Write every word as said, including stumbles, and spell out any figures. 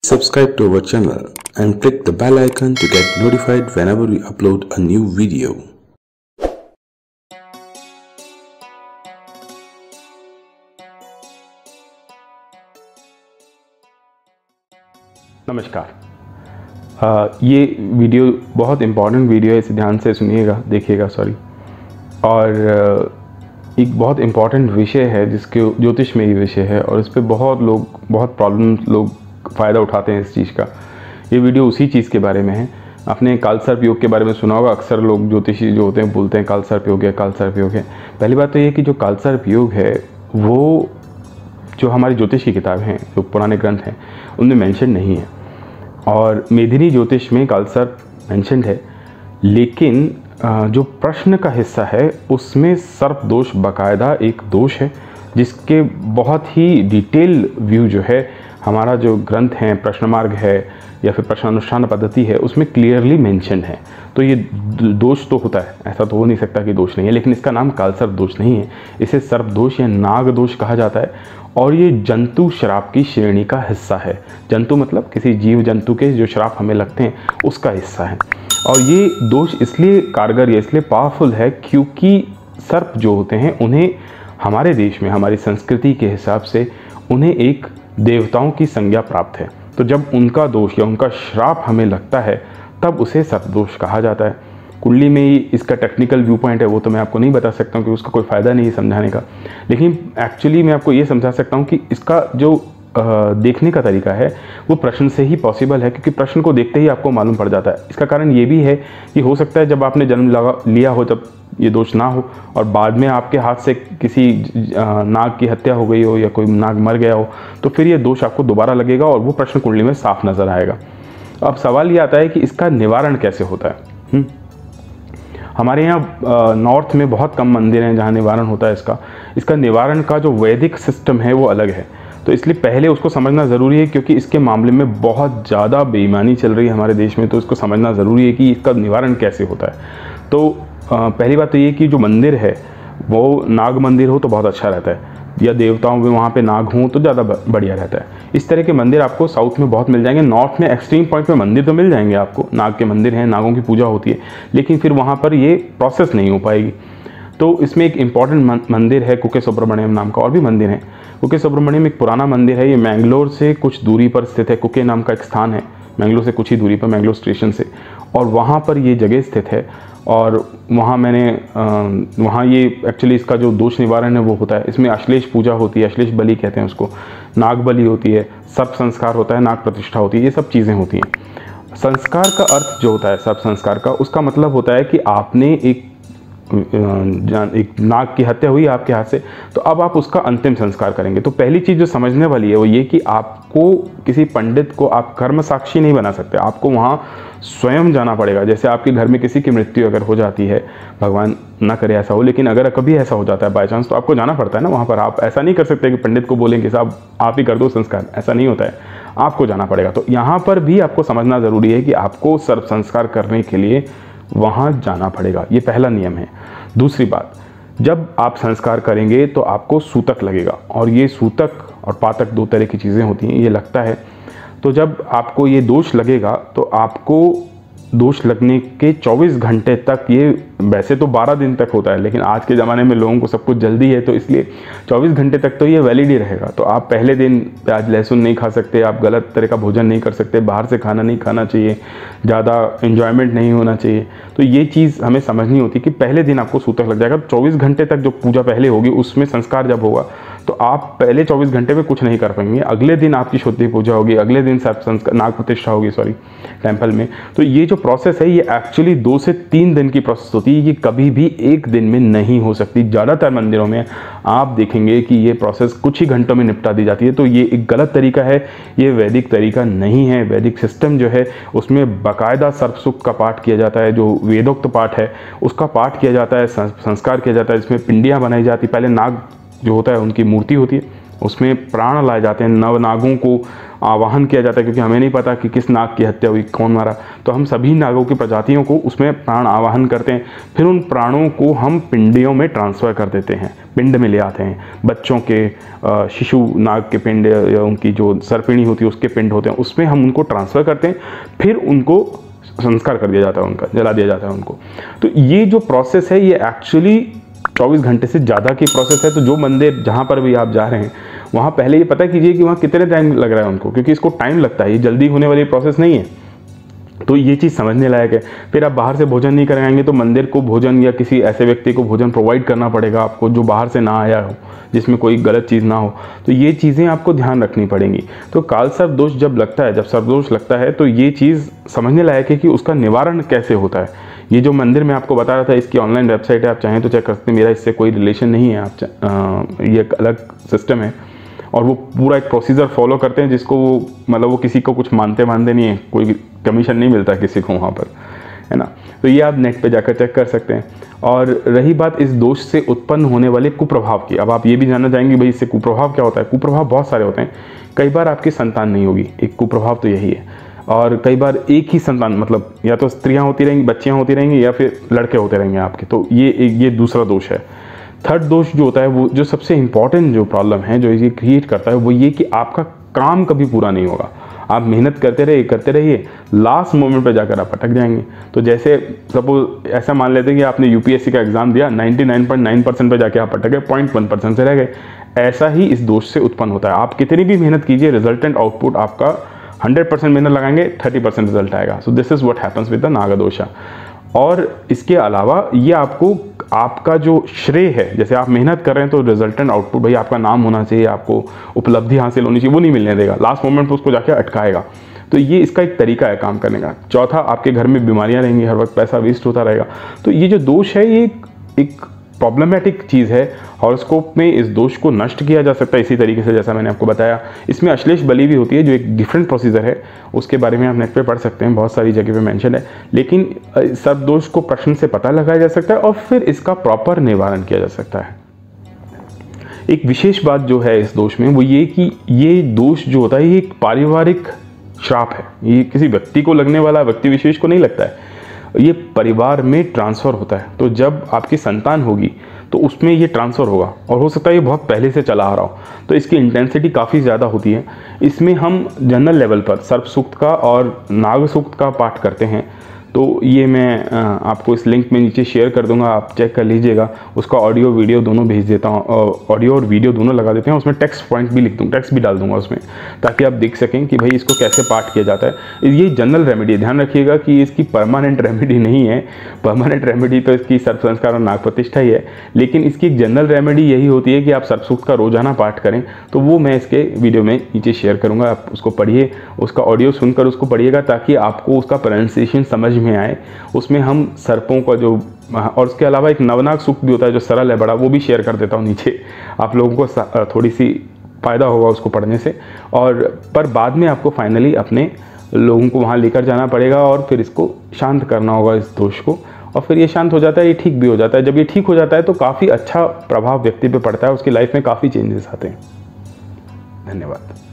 Subscribe to our channel and click the bell icon to get notified whenever we upload a new video. नमस्कार। आ, ये video बहुत important video है, इसे ध्यान से सुनिएगा, देखिएगा सॉरी। और एक बहुत इम्पॉर्टेंट विषय है जिसके ज्योतिष में ये विषय है और इस पर बहुत लोग बहुत प्रॉब्लम लोग फ़ायदा उठाते हैं इस चीज़ का। ये वीडियो उसी चीज़ के बारे में है। आपने कालसर्प योग के बारे में सुना होगा। अक्सर लोग ज्योतिषी जो होते हैं बोलते हैं कालसर्प योग है, कालसर्प योग है। पहली बात तो ये कि जो कालसर्प योग है वो जो हमारी ज्योतिष की किताब हैं, जो पुराने ग्रंथ हैं, उनमें मेंशन नहीं है। और मेदिनी ज्योतिष में कालसर्प मेंशनड है, लेकिन जो प्रश्न का हिस्सा है उसमें सर्प दोष बाकायदा एक दोष है, जिसके बहुत ही डिटेल व्यू जो है हमारा जो ग्रंथ है, प्रश्न मार्ग है या फिर प्रश्नानुष्ठान पद्धति है, उसमें क्लियरली मेंशन है। तो ये दोष तो होता है, ऐसा तो हो नहीं सकता कि दोष नहीं है, लेकिन इसका नाम कालसर्प दोष नहीं है। इसे सर्प दोष या नाग दोष कहा जाता है और ये जंतु श्राप की श्रेणी का हिस्सा है। जंतु मतलब किसी जीव जंतु के जो श्राप हमें लगते हैं उसका हिस्सा है। और ये दोष इसलिए कारगर या इसलिए पावरफुल है क्योंकि सर्प जो होते हैं उन्हें हमारे देश में, हमारी संस्कृति के हिसाब से उन्हें एक देवताओं की संज्ञा प्राप्त है। तो जब उनका दोष या उनका श्राप हमें लगता है तब उसे सर्प दोष कहा जाता है। कुंडली में ही इसका टेक्निकल व्यू पॉइंट है, वो तो मैं आपको नहीं बता सकता हूँ कि उसका कोई फ़ायदा नहीं है समझाने का, लेकिन एक्चुअली मैं आपको ये समझा सकता हूँ कि इसका जो आ, देखने का तरीका है वो प्रश्न से ही पॉसिबल है, क्योंकि प्रश्न को देखते ही आपको मालूम पड़ जाता है। इसका कारण ये भी है कि हो सकता है जब आपने जन्म लगा लिया हो तब ये दोष ना हो और बाद में आपके हाथ से किसी नाग की हत्या हो गई हो या कोई नाग मर गया हो तो फिर ये दोष आपको दोबारा लगेगा और वो प्रश्न कुंडली में साफ नज़र आएगा। अब सवाल ये आता है कि इसका निवारण कैसे होता है। हुँ? हमारे यहाँ नॉर्थ में बहुत कम मंदिर हैं जहाँ निवारण होता है इसका। इसका निवारण का जो वैदिक सिस्टम है वो अलग है, तो इसलिए पहले उसको समझना ज़रूरी है, क्योंकि इसके मामले में बहुत ज़्यादा बेईमानी चल रही है हमारे देश में। तो इसको समझना ज़रूरी है कि इसका निवारण कैसे होता है। तो पहली बात तो ये कि जो मंदिर है वो नाग मंदिर हो तो बहुत अच्छा रहता है, या देवताओं में वहाँ पे नाग हों तो ज़्यादा बढ़िया रहता है। इस तरह के मंदिर आपको साउथ में बहुत मिल जाएंगे। नॉर्थ में एक्सट्रीम पॉइंट में मंदिर तो मिल जाएंगे आपको, नाग के मंदिर हैं, नागों की पूजा होती है, लेकिन फिर वहाँ पर ये प्रोसेस नहीं हो पाएगी। तो इसमें एक इम्पॉर्टेंट मंदिर है कुके सुब्रमण्यम नाम का, और भी मंदिर हैं। कुके सुब्रमण्यम एक पुराना मंदिर है, ये मैंगलोर से कुछ दूरी पर स्थित है। कुके नाम का एक स्थान है मैंगलोर से कुछ ही दूरी पर, मैंगलोर स्टेशन से, और वहाँ पर ये जगह स्थित है। और वहाँ मैंने वहाँ ये एक्चुअली इसका जो दोष निवारण है वो होता है। इसमें अश्लेष पूजा होती है, अश्लेष बलि कहते हैं उसको, नाग बलि होती है, सर्प संस्कार होता है, नाग प्रतिष्ठा होती है, ये सब चीज़ें होती हैं। संस्कार का अर्थ जो होता है सर्प संस्कार का, उसका मतलब होता है कि आपने एक एक नाग की हत्या हुई आपके हाथ से, तो अब आप उसका अंतिम संस्कार करेंगे। तो पहली चीज़ जो समझने वाली है वो ये कि आपको किसी पंडित को आप कर्म साक्षी नहीं बना सकते, आपको वहाँ स्वयं जाना पड़ेगा। जैसे आपके घर में किसी की मृत्यु अगर हो जाती है, भगवान ना करे ऐसा हो, लेकिन अगर कभी ऐसा हो जाता है बाई चांस, तो आपको जाना पड़ता है ना वहाँ पर। आप ऐसा नहीं कर सकते कि पंडित को बोलेंगे साहब आप ही कर दो संस्कार, ऐसा नहीं होता है, आपको जाना पड़ेगा। तो यहाँ पर भी आपको समझना ज़रूरी है कि आपको सर्प संस्कार करने के लिए वहाँ जाना पड़ेगा, ये पहला नियम है। दूसरी बात, जब आप संस्कार करेंगे तो आपको सूतक लगेगा, और ये सूतक और पातक दो तरह की चीज़ें होती हैं, ये लगता है। तो जब आपको ये दोष लगेगा तो आपको दोष लगने के चौबीस घंटे तक, ये वैसे तो बारह दिन तक होता है, लेकिन आज के ज़माने में लोगों को सब कुछ जल्दी है, तो इसलिए चौबीस घंटे तक तो ये वैलिड ही रहेगा। तो आप पहले दिन प्याज लहसुन नहीं खा सकते, आप गलत तरह का भोजन नहीं कर सकते, बाहर से खाना नहीं खाना चाहिए, ज़्यादा एन्जॉयमेंट नहीं होना चाहिए। तो ये चीज़ हमें समझनी होती है कि पहले दिन आपको सूतक लग जाएगा। चौबीस घंटे तक जो पूजा पहले होगी उसमें संस्कार जब होगा तो आप पहले चौबीस घंटे में कुछ नहीं कर पाएंगे। अगले दिन आपकी शुद्धि पूजा होगी, अगले दिन सर्प संस्कार, नाग प्रतिष्ठा होगी सॉरी टेम्पल में। तो ये जो प्रोसेस है ये एक्चुअली दो से तीन दिन की प्रोसेस होती है, ये कभी भी एक दिन में नहीं हो सकती। ज़्यादातर मंदिरों में आप देखेंगे कि ये प्रोसेस कुछ ही घंटों में निपटा दी जाती है। तो ये एक गलत तरीका है, ये वैदिक तरीका नहीं है। वैदिक सिस्टम जो है उसमें बाकायदा सर्प सूक्त का पाठ किया जाता है, जो वेदोक्त पाठ है उसका पाठ किया जाता है, संस्कार किया जाता है, जिसमें पिंडियाँ बनाई जाती। पहले नाग जो होता है उनकी मूर्ति होती है, उसमें प्राण लाए जाते हैं, नव नागों को आवाहन किया जाता है, क्योंकि हमें नहीं पता कि किस नाग की हत्या हुई, कौन मारा, तो हम सभी नागों की प्रजातियों को उसमें प्राण आवाहन करते हैं। फिर उन प्राणों को हम पिंडियों में ट्रांसफ़र कर देते हैं, पिंड में ले आते हैं। बच्चों के शिशु नाग के पिंड या उनकी जो सर्पिणी होती है उसके पिंड होते हैं, उसमें हम उनको ट्रांसफ़र करते हैं, फिर उनको संस्कार कर दिया जाता है, उनका जला दिया जाता है उनको। तो ये जो प्रोसेस है ये एक्चुअली चौबीस घंटे से ज़्यादा की प्रोसेस है। तो जो मंदिर जहाँ पर भी आप जा रहे हैं वहाँ पहले ये पता कीजिए कि वहाँ कितने टाइम लग रहा है उनको, क्योंकि इसको टाइम लगता है, ये जल्दी होने वाली प्रोसेस नहीं है। तो ये चीज़ समझने लायक है। फिर आप बाहर से भोजन नहीं कराएंगे तो मंदिर को भोजन या किसी ऐसे व्यक्ति को भोजन प्रोवाइड करना पड़ेगा आपको जो बाहर से ना आया हो, जिसमें कोई गलत चीज़ ना हो। तो ये चीज़ें आपको ध्यान रखनी पड़ेंगी। तो काल सर्प दोष जब लगता है, जब सर्प दोष लगता है, तो ये चीज़ समझने लायक है कि उसका निवारण कैसे होता है। ये जो मंदिर मैं आपको बता रहा था, इसकी ऑनलाइन वेबसाइट है, आप चाहें तो चेक कर सकते हैं। मेरा इससे कोई रिलेशन नहीं है, आप आ, ये एक अलग सिस्टम है और वो पूरा एक प्रोसीजर फॉलो करते हैं, जिसको वो मतलब वो किसी को कुछ मानते मानते नहीं है, कोई कमीशन नहीं मिलता किसी को वहाँ पर, है ना। तो ये आप नेट पे जाकर चेक कर सकते हैं। और रही बात इस दोष से उत्पन्न होने वाले कुप्रभाव की, अब आप ये भी जानना चाहेंगे भाई इससे कुप्रभाव क्या होता है। कुप्रभाव बहुत सारे होते हैं। कई बार आपकी संतान नहीं होगी, एक कुप्रभाव तो यही है। और कई बार एक ही संतान, मतलब या तो स्त्रियाँ होती रहेंगी, बच्चियाँ होती रहेंगी, या फिर लड़के होते रहेंगे आपके, तो ये ये दूसरा दोष है। थर्ड दोष जो होता है, वो जो सबसे इंपॉर्टेंट जो प्रॉब्लम है जो ये क्रिएट करता है, वो ये कि आपका काम कभी पूरा नहीं होगा। आप मेहनत करते रहिए करते रहिए लास्ट मोमेंट पे जाकर आप अटक जाएंगे। तो जैसे सपोज ऐसा मान लेते हैं कि आपने यूपीएससी का एग्जाम दिया, निन्यानवे पॉइंट नौ परसेंट पे जाके आप अटक गए, पॉइंट वन परसेंट से रह गए। ऐसा ही इस दोष से उत्पन्न होता है। आप कितनी भी मेहनत कीजिए, रिजल्टेंट आउटपुट आपका हंड्रेड परसेंट मेहनत लगाएंगे, थर्टी परसेंट रिजल्ट आएगा। So this is what happens with the nagdosha. और इसके अलावा ये आपको आपका जो श्रेय है, जैसे आप मेहनत कर रहे हैं तो रिजल्टेंट आउटपुट भाई आपका नाम होना चाहिए, आपको उपलब्धि हासिल होनी चाहिए, वो नहीं मिलने देगा, लास्ट मोमेंट पर उसको जाके अटकाएगा। तो ये इसका एक तरीका है काम करने का। चौथा, आपके घर में बीमारियां रहेंगी, हर वक्त पैसा वेस्ट होता रहेगा। तो ये जो दोष है ये एक प्रॉब्लमेटिक चीज़ है। हॉरोस्कोप में इस दोष को नष्ट किया जा सकता है इसी तरीके से जैसा मैंने आपको बताया। इसमें अश्लेष बलि भी होती है जो एक डिफरेंट प्रोसीजर है, उसके बारे में आप नेट पे पढ़ सकते हैं, बहुत सारी जगह पे मेंशन है। लेकिन सर्प दोष को प्रश्न से पता लगाया जा सकता है और फिर इसका प्रॉपर निवारण किया जा सकता है। एक विशेष बात जो है इस दोष में वो ये कि ये दोष जो होता है ये एक पारिवारिक श्राप है। ये किसी व्यक्ति को लगने वाला व्यक्ति विशेष को नहीं लगता है, ये परिवार में ट्रांसफ़र होता है। तो जब आपकी संतान होगी तो उसमें ये ट्रांसफ़र होगा और हो सकता है ये बहुत पहले से चला आ रहा हो, तो इसकी इंटेंसिटी काफ़ी ज़्यादा होती है। इसमें हम जनरल लेवल पर सर्प सूक्त का और नाग सूक्त का पाठ करते हैं। तो ये मैं आपको इस लिंक में नीचे शेयर कर दूंगा, आप चेक कर लीजिएगा। उसका ऑडियो वीडियो दोनों भेज देता हूँ, ऑडियो और वीडियो दोनों लगा देते हैं। उसमें टेक्स्ट पॉइंट भी लिख दूँ, टेक्स्ट भी डाल दूंगा उसमें, ताकि आप देख सकें कि भाई इसको कैसे पाठ किया जाता है। ये जनरल रेमेडी, ध्यान रखिएगा कि इसकी परमानेंट रेमेडी नहीं है। परमानेंट रेमेडी तो इसकी सर्प संस्कार और नाग प्रतिष्ठा ही है, लेकिन इसकी एक जनरल रेमेडी यही होती है कि आप सर्प सूक्त का रोजाना पाठ करें। तो वो मैं इसके वीडियो में नीचे शेयर करूँगा, आप उसको पढ़िए, उसका ऑडियो सुनकर उसको पढ़िएगा, ताकि आपको उसका प्रोनाउंसिएशन समझ में आए। उसमें हम सर्पों का जो, और उसके अलावा एक नवनाग सूक्त भी होता है जो सरल है बड़ा, वो भी शेयर कर देता हूँ नीचे, आप लोगों को थोड़ी सी फ़ायदा होगा उसको पढ़ने से। और पर बाद में आपको फाइनली अपने लोगों को वहाँ लेकर जाना पड़ेगा और फिर इसको शांत करना होगा इस दोष को, और फिर ये शांत हो जाता है, ये ठीक भी हो जाता है। जब ये ठीक हो जाता है तो काफ़ी अच्छा प्रभाव व्यक्ति पे पड़ता है, उसकी लाइफ में काफ़ी चेंजेस आते हैं। धन्यवाद।